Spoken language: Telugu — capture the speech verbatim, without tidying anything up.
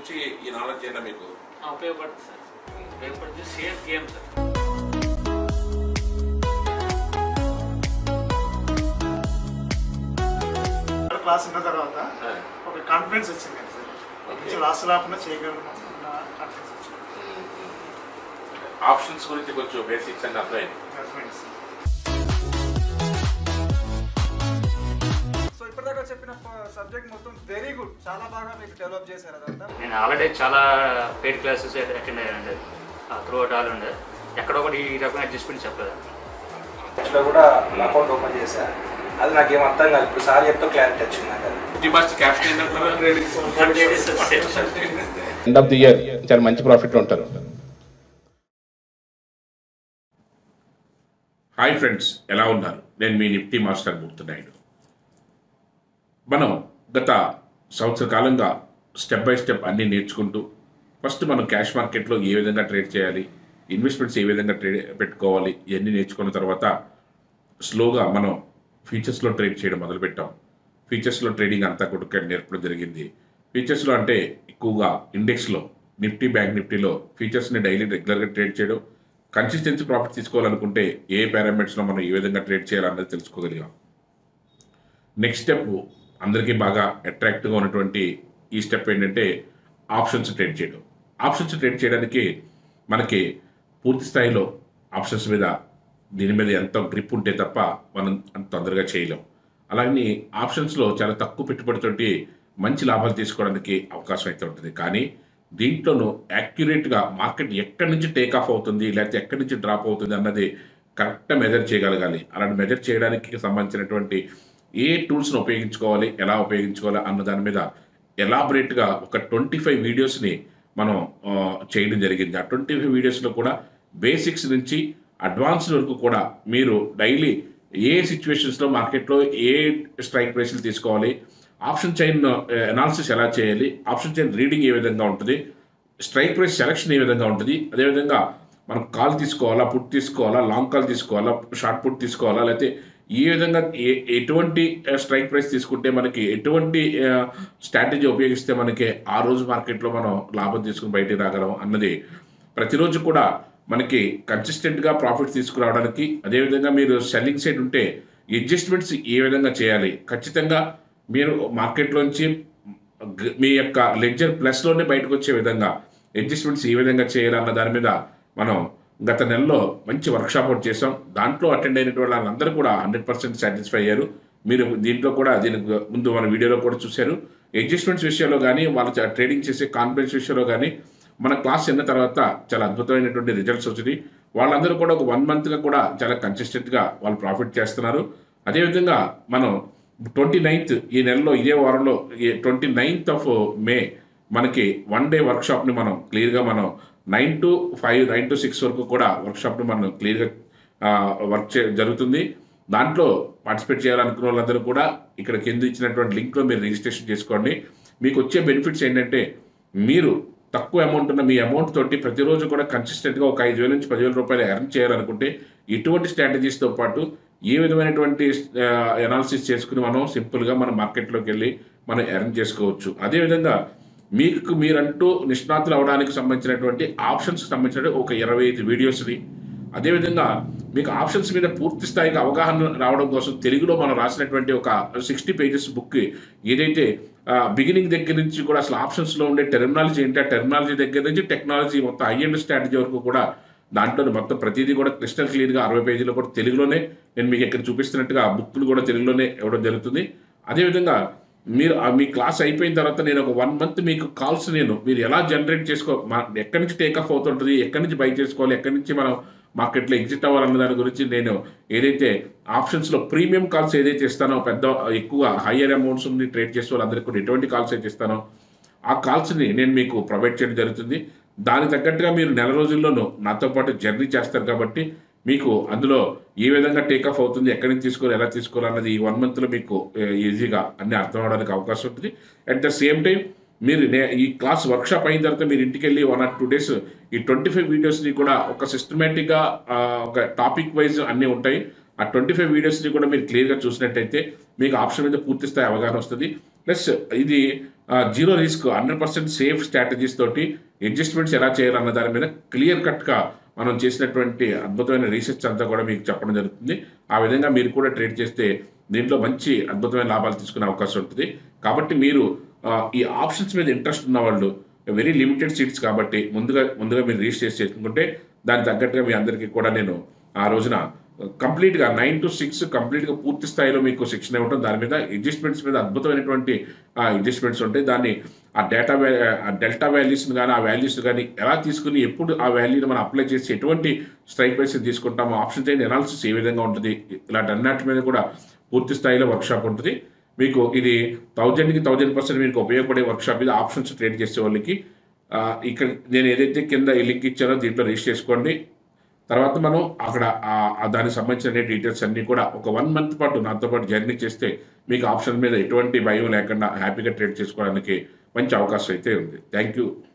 నుంచి ఈ నాలెడ్జ్ అయినా మీకు ఉపయోగపడుతుంది సార్. ఉపయోగపడుతుంది సేఫ్ గేమ్ సార్. క్లాస్ ఉన్న తర్వాత ఒక కాన్ఫిడెన్స్ వచ్చింది కదా సార్. కొంచెం లాస్ట్ లేకుండా చేయగలను కాన్ఫిడెన్స్ వచ్చింది. ఆప్షన్స్ గురించి కొంచెం బేసిక్స్ అని అర్థమైంది. సో ఇప్పటిదాకా చెప్పిన సబ్జెక్ట్ మొత్తం వెరీ గుడ్, చాలా బాగా మీకు డెవలప్ చేశారు అదంతా. నేను ఆల్రెడీ చాలా పెయిడ్ క్లాసెస్ అటెండ్ అయ్యానండి. త్రూ అవుట్ ఆల్ ఉండే ఎక్కడ ఒకటి ఈ రకమైన అడ్జస్ట్మెంట్ చెప్పలేదు. లో కూడా అకౌంట్ ఓపెన్ చేశా, అది నాకు ఏం అర్థం కాదు. ఇప్పుడు సార్ చెప్తే క్లారిటీ వచ్చింది నాకు. ఎండ్ ఆఫ్ ది ఇయర్ చాలా మంచి ప్రాఫిట్ ఉంటారు. హాయ్ ఫ్రెండ్స్, ఎలా ఉన్నారు? నేను మీ నిఫ్టీ మాస్టర్ గుర్తున్నాడు. మనం గత సంవత్సర కాలంగా స్టెప్ బై స్టెప్ అన్నీ నేర్చుకుంటూ ఫస్ట్ మనం క్యాష్ మార్కెట్లో ఏ విధంగా ట్రేడ్ చేయాలి, ఇన్వెస్ట్మెంట్స్ ఏ విధంగా ట్రేడ్ పెట్టుకోవాలి, ఇవన్నీ నేర్చుకున్న తర్వాత స్లోగా మనం ఫ్యూచర్స్లో ట్రేడ్ చేయడం మొదలుపెట్టాం. ఫ్యూచర్స్లో ట్రేడింగ్ అంతా కూడా నేర్పడం జరిగింది. ఫ్యూచర్స్లో అంటే ఎక్కువగా ఇండెక్స్లో నిఫ్టీ బ్యాంక్ నిఫ్టీలో ఫ్యూచర్స్ని డైలీ రెగ్యులర్గా ట్రేడ్ చేయడం, కన్సిస్టెన్సీ ప్రాఫిట్ తీసుకోవాలనుకుంటే ఏ పారామీటర్స్లో మనం ఏ విధంగా ట్రేడ్ చేయాలన్నది తెలుసుకోగలిగాం. నెక్స్ట్ స్టెప్ అందరికీ బాగా అట్రాక్టివ్గా ఉన్నటువంటి ఈ స్టెప్ ఏంటంటే ఆప్షన్స్ ట్రేడ్ చేయడం. ఆప్షన్స్ ట్రేడ్ చేయడానికి మనకి పూర్తి స్థాయిలో ఆప్షన్స్ మీద దీని మీద ఎంత గ్రిప్ ఉంటే తప్ప మనం అంత తొందరగా చేయలేం. అలాగే ఆప్షన్స్లో చాలా తక్కువ పెట్టుబడితోటి మంచి లాభాలు తీసుకోవడానికి అవకాశం అయితే ఉంటుంది. కానీ దీంట్లోనూ యాక్యురేట్గా మార్కెట్ ఎక్కడి నుంచి టేక్ ఆఫ్ అవుతుంది లేకపోతే ఎక్కడి నుంచి డ్రాప్ అవుతుంది అన్నది కరెక్ట్గా మెజర్ చేయగలగాలి. అలాంటి మెజర్ చేయడానికి సంబంధించినటువంటి ఏ టూల్స్ని ఉపయోగించుకోవాలి, ఎలా ఉపయోగించుకోవాలి అన్న దాని మీద ఎలాబరేట్గా ఒక ట్వంటీ ఫైవ్ వీడియోస్ని మనం చేయడం జరిగింది. ఆ ట్వంటీ ఫైవ్ వీడియోస్లో కూడా బేసిక్స్ నుంచి అడ్వాన్స్ వరకు కూడా మీరు డైలీ ఏ సిచ్యువేషన్స్లో మార్కెట్లో ఏ స్ట్రైక్ ప్రైస్లు తీసుకోవాలి, ఆప్షన్ చైన్ అనాలిసిస్ ఎలా చేయాలి, ఆప్షన్ చైన్ రీడింగ్ ఏ విధంగా ఉంటుంది, స్ట్రైక్ ప్రైస్ సెలక్షన్ ఏ విధంగా ఉంటుంది, అదేవిధంగా మనం కాల్ తీసుకోవాలా, పుట్ తీసుకోవాలా, లాంగ్ కాల్ తీసుకోవాలా, షార్ట్ పుట్ తీసుకోవాలా, లేకపోతే ఈ విధంగా ఏ ఎటువంటి స్ట్రైక్ ప్రైస్ తీసుకుంటే మనకి ఎటువంటి స్ట్రాటజీ ఉపయోగిస్తే మనకి ఆ రోజు మార్కెట్లో మనం లాభం తీసుకుని బయటికి రాగలం అన్నది ప్రతిరోజు కూడా మనకి కన్సిస్టెంట్గా ప్రాఫిట్స్ తీసుకురావడానికి, అదేవిధంగా మీరు సెల్లింగ్ సైడ్ ఉంటే అడ్జస్ట్మెంట్స్ ఏ విధంగా చేయాలి, ఖచ్చితంగా మీరు మార్కెట్లోంచి మీ యొక్క లెడ్జర్ ప్లస్లోనే బయటకు వచ్చే విధంగా అడ్జస్ట్మెంట్స్ ఏ విధంగా చేయాలి అన్న దాని మీద మనం గత నెలలో మంచి వర్క్షాప్ ఒకటి చేసాం. దాంట్లో అటెండ్ అయినటువంటి వాళ్ళందరూ కూడా హండ్రెడ్ పర్సెంట్ సాటిస్ఫై అయ్యారు. మీరు దీంట్లో కూడా దీనికి ముందు మన వీడియోలో కూడా చూశారు. అడ్జస్ట్మెంట్స్ విషయంలో కానీ వాళ్ళు ట్రేడింగ్ చేసే కాన్ఫిడెన్స్ విషయంలో కానీ మన క్లాస్ అయిన తర్వాత చాలా అద్భుతమైనటువంటి రిజల్ట్స్ వచ్చినాయి. వాళ్ళందరూ కూడా ఒక వన్ మంత్గా కూడా చాలా కన్సిస్టెంట్గా వాళ్ళు ప్రాఫిట్ చేస్తున్నారు. అదేవిధంగా మనం ట్వంటీ నైన్త్ ఈ నెలలో ఇదే వారంలో ట్వంటీ నైన్త్ ఆఫ్ మే మనకి వన్ డే వర్క్షాప్ని మనం క్లియర్గా మనం nine to five nine to six వరకు కూడా వర్క్షాప్ని మనం క్లియర్గా వర్క్ చే జరుగుతుంది. దాంట్లో పార్టిసిపేట్ చేయాలనుకున్న వాళ్ళందరూ కూడా ఇక్కడ కింద ఇచ్చినటువంటి లింక్లో మీరు రిజిస్ట్రేషన్ చేసుకోండి. మీకు వచ్చే బెనిఫిట్స్ ఏంటంటే మీరు తక్కువ అమౌంట్ ఉన్న మీ అమౌంట్ తోటి ప్రతిరోజు కూడా కన్సిస్టెంట్గా ఒక ఐదు వేల నుంచి పదివేల రూపాయలు ఎర్న్ చేయాలనుకుంటే ఇటువంటి స్ట్రాటజీస్తో పాటు ఏ విధమైనటువంటి అనాలిసిస్ చేసుకుని మనం సింపుల్గా మన మార్కెట్లోకి వెళ్ళి మనం ఎర్న్ చేసుకోవచ్చు. అదేవిధంగా మీకు మీరంటూ నిష్ణాతులు అవడానికి సంబంధించినటువంటి ఆప్షన్స్కి సంబంధించిన ఒక ఇరవై ఐదు వీడియోస్ని, అదేవిధంగా మీకు ఆప్షన్స్ మీద పూర్తి స్థాయిగా అవగాహన రావడం కోసం తెలుగులో మనం రాసినటువంటి ఒక సిక్స్టీ పేజెస్ బుక్ ఏదైతే బిగినింగ్ దగ్గర నుంచి కూడా అసలు ఆప్షన్స్లో ఉండే టెర్మినాలజీ ఏంటి, ఆ టెర్మినాలజీ దగ్గర నుంచి టెక్నాలజీ మొత్తం హై అండ్ స్ట్రాటజీ వరకు కూడా దాంట్లో మొత్తం ప్రతిదీ కూడా క్రిస్టల్ క్లియర్గా అరవై పేజీలో కూడా తెలుగులోనే నేను మీకు ఇక్కడ చూపిస్తున్నట్టుగా ఆ బుక్లు కూడా తెలుగులోనే ఇవ్వడం జరుగుతుంది. అదేవిధంగా మీరు మీ క్లాస్ అయిపోయిన తర్వాత నేను ఒక వన్ మంత్ మీకు కాల్స్ నేను మీరు ఎలా జనరేట్ చేసుకో ఎక్కడి నుంచి టేక్ ఆఫ్ అవుతుంటుంది, ఎక్కడి నుంచి బై చేసుకోవాలి, ఎక్కడి నుంచి మనం మార్కెట్లో ఎగ్జిట్ అవ్వాలన్న దాని గురించి నేను ఏదైతే ఆప్షన్స్లో ప్రీమియం కాల్స్ ఏదైతే ఇస్తానో, పెద్ద ఎక్కువ హయ్యర్ అమౌంట్స్ ఉంది ట్రేడ్ చేసే వాళ్ళందరికీ కూడా ఎటువంటి కాల్స్ అయితే ఇస్తానో ఆ కాల్స్ని నేను మీకు ప్రొవైడ్ చేయడం జరుగుతుంది. దానికి తగ్గట్టుగా మీరు నెల రోజుల్లోనూ నాతో పాటు జర్నీ చేస్తారు కాబట్టి మీకు అందులో ఏ విధంగా టేక్ ఆఫ్ అవుతుంది, ఎక్కడి నుంచి తీసుకోవాలి, ఎలా తీసుకోవాలి అన్నది ఈ వన్ మంత్లో మీకు ఈజీగా అన్ని అర్థం అవడానికి అవకాశం ఉంటుంది. అట్ ద సేమ్ టైం మీరు ఈ క్లాస్ వర్క్షాప్ అయిన తర్వాత మీరు ఇంటికి వెళ్ళి వన్ ఆర్ టూ డేస్ ఈ ట్వంటీ ఫైవ్ వీడియోస్ని కూడా ఒక సిస్టమేటిక్గా ఒక టాపిక్ వైజ్ అన్నీ ఉంటాయి. ఆ ట్వంటీ ఫైవ్ వీడియోస్ని కూడా మీరు క్లియర్గా చూసినట్టయితే మీకు ఆప్షన్ మీద పూర్తి స్థాయి అవగాహన వస్తుంది. ప్లస్ ఇది zero risk hundred percent safe strategies తోటి అడ్జస్ట్మెంట్స్ ఎలా చేయాలన్న దాని మీద క్లియర్ కట్గా మనం చేసినటువంటి అద్భుతమైన రీసెర్చ్ అంతా కూడా మీకు చెప్పడం జరుగుతుంది. ఆ విధంగా మీరు కూడా ట్రేడ్ చేస్తే దీంట్లో మంచి అద్భుతమైన లాభాలు తీసుకునే అవకాశం ఉంటుంది. కాబట్టి మీరు ఈ ఆప్షన్స్ మీద ఇంట్రెస్ట్ ఉన్న వాళ్ళు వెరీ లిమిటెడ్ సీట్స్ కాబట్టి ముందుగా ముందుగా మీరు రిజిస్టర్ చేసుకుంటే దానికి తగ్గట్టుగా మీ అందరికీ కూడా నేను ఆ రోజున కంప్లీట్గా నైన్ టు సిక్స్ కంప్లీట్గా పూర్తి స్థాయిలో మీకు శిక్షణ ఇవ్వడం, దాని మీద అడ్జస్ట్మెంట్స్ మీద అద్భుతమైనటువంటి అడ్జస్ట్మెంట్స్ ఉంటాయి. దాన్ని ఆ డేటా వ్యా ఆ డెల్టా వాల్యూస్ని కానీ ఆ వాల్యూస్ కానీ ఎలా తీసుకుని ఎప్పుడు ఆ వాల్యూని మనం అప్లై చేసి ఎటువంటి స్ట్రైక్ ప్రైస్ తీసుకుంటామో, ఆప్షన్ చైన్ ఎనాలిసిస్ ఏ విధంగా ఉంటుంది, ఇలాంటి అన్నిటి మీద కూడా పూర్తి స్థాయిలో వర్క్షాప్ ఉంటుంది. మీకు ఇది థౌజండ్కి థౌజండ్ పర్సెంట్ మీకు ఉపయోగపడే వర్క్షాప్ ఇది. ఆప్షన్స్ ట్రేడ్ చేసే వాళ్ళకి ఇక్కడ నేను ఏదైతే కింద ఈ లింక్ ఇచ్చానో దీంట్లో రిజిస్టర్ చేసుకోండి. తర్వాత మనం అక్కడ దానికి సంబంధించిన డీటెయిల్స్ అన్నీ కూడా ఒక వన్ మంత్ పాటు నాతో పాటు జర్నీ చేస్తే మీకు ఆప్షన్ మీద ఎటువంటి భయం లేకుండా హ్యాపీగా ట్రేడ్ చేసుకోవడానికి మంచి అవకాశం అయితే ఉంది. Thank you.